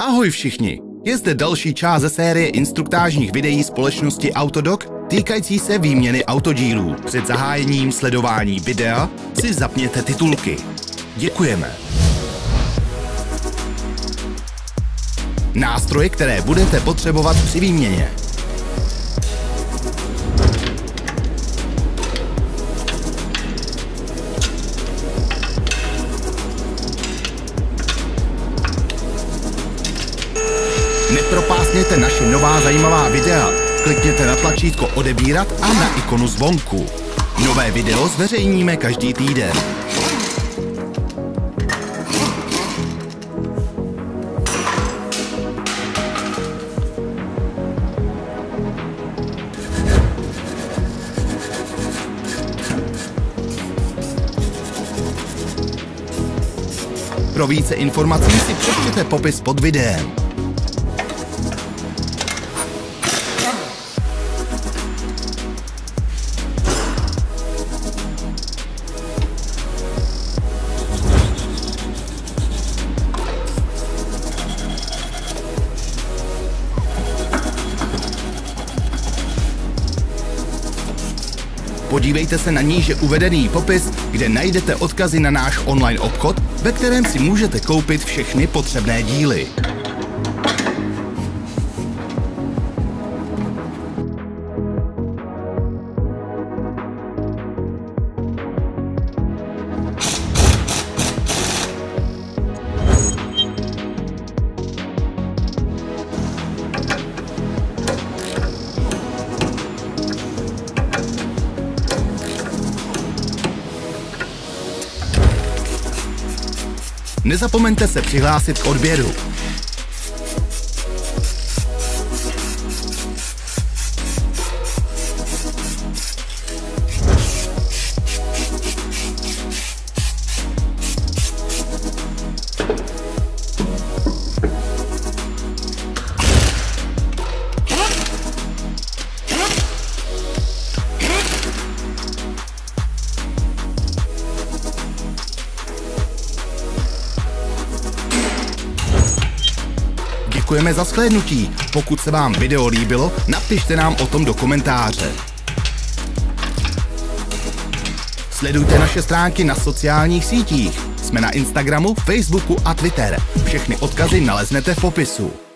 Ahoj všichni! Je zde další část ze série instruktážních videí společnosti Autodoc týkající se výměny autodílů. Před zahájením sledování videa si zapněte titulky. Děkujeme. Nástroje, které budete potřebovat při výměně. Nepropásněte naše nová zajímavá videa. Klikněte na tlačítko odebírat a na ikonu zvonku. Nové video zveřejníme každý týden. Pro více informací si přečtěte popis pod videem. Podívejte se na níže uvedený popis, kde najdete odkazy na náš online obchod, ve kterém si můžete koupit všechny potřebné díly. Nezapomeňte se přihlásit k odběru. Děkujeme za shlédnutí. Pokud se vám video líbilo, napište nám o tom do komentáře. Sledujte naše stránky na sociálních sítích. Jsme na Instagramu, Facebooku a Twitter. Všechny odkazy naleznete v popisu.